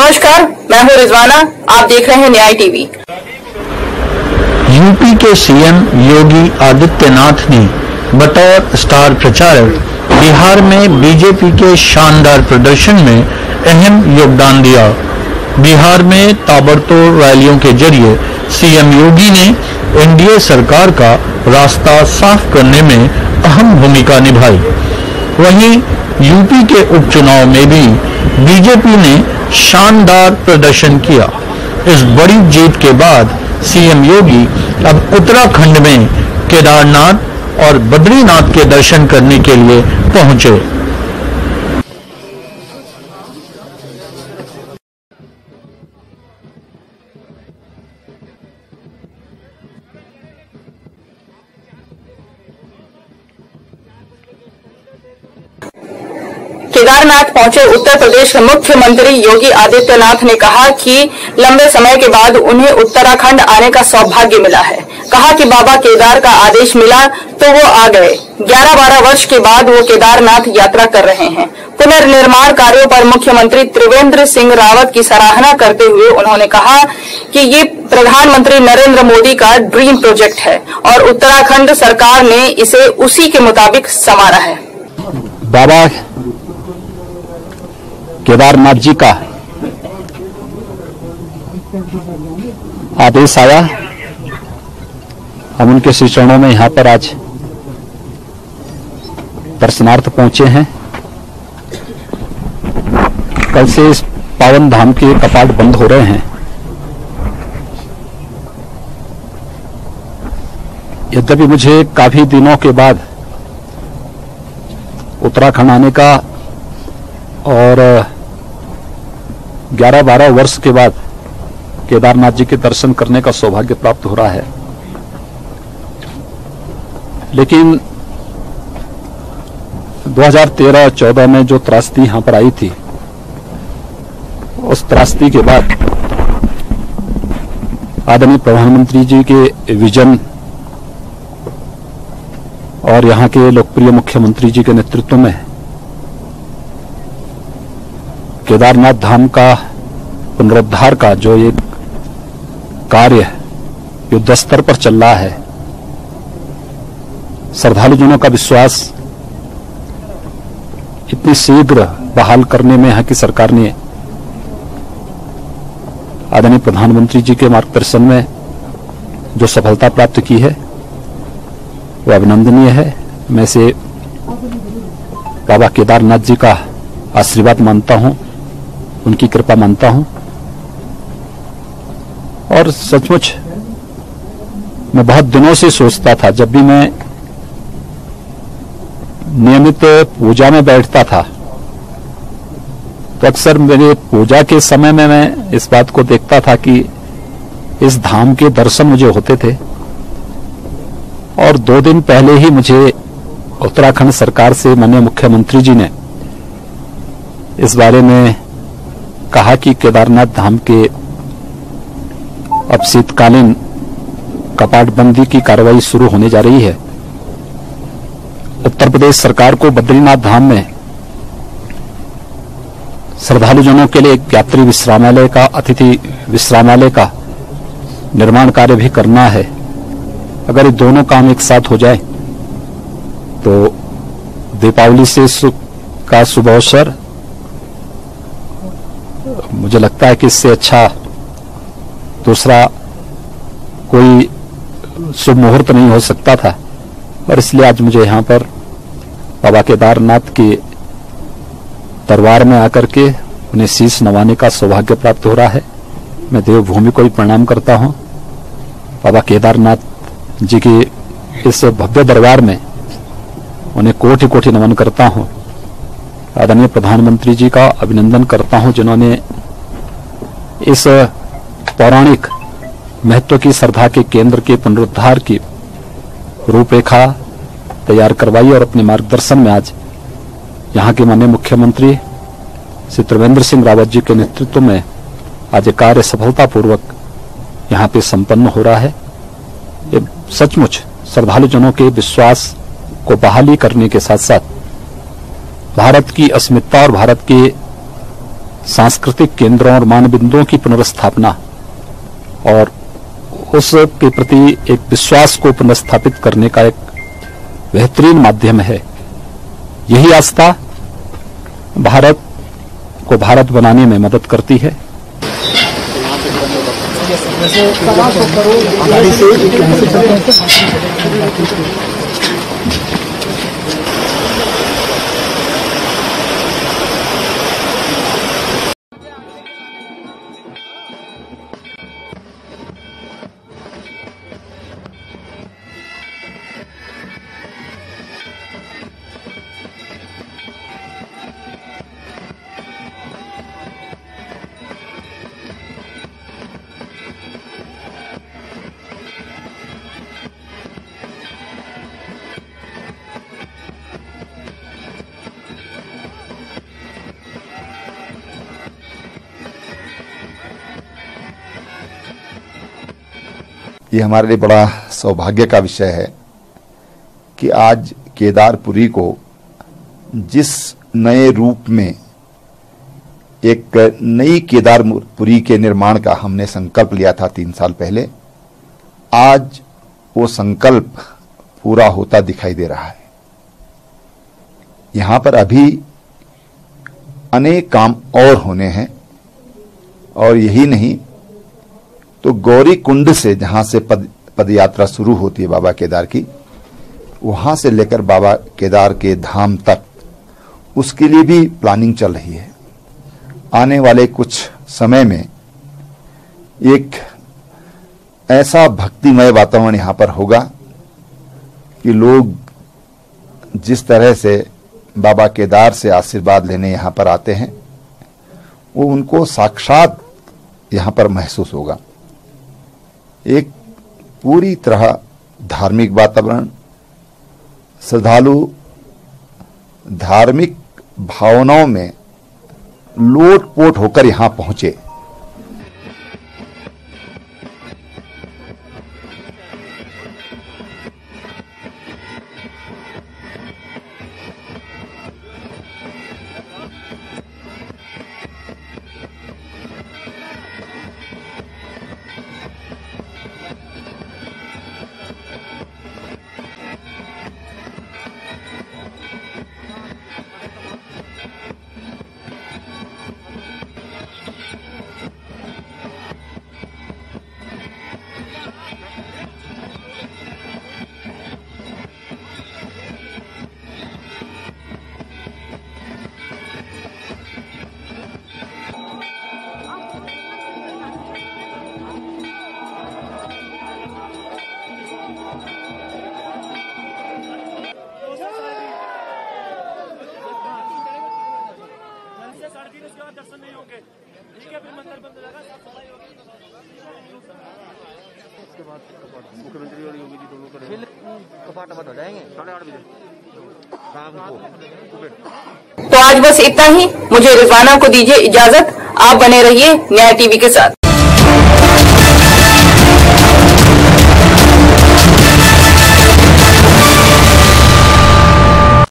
नमस्कार, मैं हूं रिजवाना। आप देख रहे हैं न्याय टीवी। यूपी के सीएम योगी आदित्यनाथ ने बतौर स्टार प्रचारक बिहार में बीजेपी के शानदार प्रदर्शन में अहम योगदान दिया। बिहार में ताबड़तोड़ रैलियों के जरिए सीएम योगी ने एनडीए सरकार का रास्ता साफ करने में अहम भूमिका निभाई। वहीं यूपी के उपचुनाव में भी बीजेपी ने शानदार प्रदर्शन किया। इस बड़ी जीत के बाद सीएम योगी अब उत्तराखंड में केदारनाथ और बद्रीनाथ के दर्शन करने के लिए पहुंचे। केदारनाथ पहुंचे उत्तर प्रदेश के मुख्यमंत्री योगी आदित्यनाथ ने कहा कि लंबे समय के बाद उन्हें उत्तराखंड आने का सौभाग्य मिला है। कहा कि बाबा केदार का आदेश मिला तो वो आ गए। 11-12 वर्ष के बाद वो केदारनाथ यात्रा कर रहे हैं। पुनर्निर्माण कार्यों पर मुख्यमंत्री त्रिवेंद्र सिंह रावत की सराहना करते हुए उन्होंने कहा कि ये प्रधानमंत्री नरेंद्र मोदी का ड्रीम प्रोजेक्ट है और उत्तराखंड सरकार ने इसे उसी के मुताबिक संवारा है। बाबा केदारनाथ जी का आदेश आया, हम उनके श्री चरणों में यहां पर आज दर्शनार्थ पहुंचे हैं। कल से इस पावन धाम के कपाट बंद हो रहे हैं। यद्यपि मुझे काफी दिनों के बाद उत्तराखंड आने का और 11-12 वर्ष के बाद केदारनाथ जी के दर्शन करने का सौभाग्य प्राप्त हो रहा है, लेकिन 2013-14 में जो त्रासदी यहां पर आई थी, उस त्रासदी के बाद आदरणीय प्रधानमंत्री जी के विजन और यहां के लोकप्रिय मुख्यमंत्री जी के नेतृत्व में केदारनाथ धाम का पुनरुद्धार का जो एक कार्य युद्ध स्तर पर चल रहा है, श्रद्धालुजनों का विश्वास इतनी शीघ्र बहाल करने में यहाँ की सरकार ने आदरणीय प्रधानमंत्री जी के मार्गदर्शन में जो सफलता प्राप्त की है, वो अभिनंदनीय है। मैं इसे बाबा केदारनाथ जी का आशीर्वाद मानता हूं, उनकी कृपा मानता हूं। और सचमुच मैं बहुत दिनों से सोचता था, जब भी मैं नियमित पूजा में बैठता था तो अक्सर मेरे पूजा के समय में मैं इस बात को देखता था कि इस धाम के दर्शन मुझे होते थे। और 2 दिन पहले ही मुझे उत्तराखंड सरकार से माननीय मुख्यमंत्री जी ने इस बारे में कहा कि केदारनाथ धाम के अब शीतकालीन कपाटबंदी की कार्रवाई शुरू होने जा रही है। उत्तर प्रदेश सरकार को बद्रीनाथ धाम में श्रद्धालुजनों के लिए एक यात्री विश्रामालय का, अतिथि विश्रामालय का निर्माण कार्य भी करना है। अगर ये दोनों काम एक साथ हो जाए तो दीपावली से का शुभ अवसर, मुझे लगता है कि इससे अच्छा दूसरा कोई शुभ मुहूर्त नहीं हो सकता था। और इसलिए आज मुझे यहाँ पर बाबा केदारनाथ के दरबार में आकर के उन्हें शीश नवाने का सौभाग्य प्राप्त हो रहा है। मैं देवभूमि को भी प्रणाम करता हूँ। बाबा केदारनाथ जी के इस भव्य दरबार में उन्हें कोटि कोटि नमन करता हूँ। आदरणीय प्रधानमंत्री जी का अभिनंदन करता हूँ, जिन्होंने इस पौराणिक महत्व की श्रद्धा के केंद्र के पुनरुद्धार की रूपरेखा तैयार करवाई और अपने मार्गदर्शन में आज यहाँ के माननीय मुख्यमंत्री श्री त्रिवेंद्र सिंह रावत जी के नेतृत्व में आज कार्य सफलतापूर्वक यहाँ पे संपन्न हो रहा है। ये सचमुच श्रद्धालुजनों के विश्वास को बहाली करने के साथ साथ भारत की अस्मिता और भारत के सांस्कृतिक केंद्रों और मानबिंदुओं की पुनर्स्थापना और उसके प्रति एक विश्वास को पुनर्स्थापित करने का एक बेहतरीन माध्यम है। यही आस्था भारत को भारत बनाने में मदद करती है। ये हमारे लिए बड़ा सौभाग्य का विषय है कि आज केदारपुरी को जिस नए रूप में एक नई केदारपुरी के निर्माण का हमने संकल्प लिया था 3 साल पहले, आज वो संकल्प पूरा होता दिखाई दे रहा है। यहां पर अभी अनेक काम और होने हैं, और यही नहीं तो गौरी कुंड से जहां से पदयात्रा शुरू होती है बाबा केदार की, वहां से लेकर बाबा केदार के धाम तक उसके लिए भी प्लानिंग चल रही है। आने वाले कुछ समय में एक ऐसा भक्तिमय वातावरण यहां पर होगा कि लोग जिस तरह से बाबा केदार से आशीर्वाद लेने यहां पर आते हैं, वो उनको साक्षात यहां पर महसूस होगा। एक पूरी तरह धार्मिक वातावरण, श्रद्धालु धार्मिक भावनाओं में लोटपोट होकर यहां पहुंचे। दर्शन नहीं होंगे, ठीक है, फिर मंदिर बंद हो जाएगा, सब सफाई होगी। उसके बाद मुख्यमंत्री और योगी जी दोनों करेंगे, कपाट बंद हो जाएंगे 8:30 बजे शाम को। तो आज बस इतना ही। मुझे रिजवाना को दीजिए इजाजत। आप बने रहिए न्याय टीवी के साथ।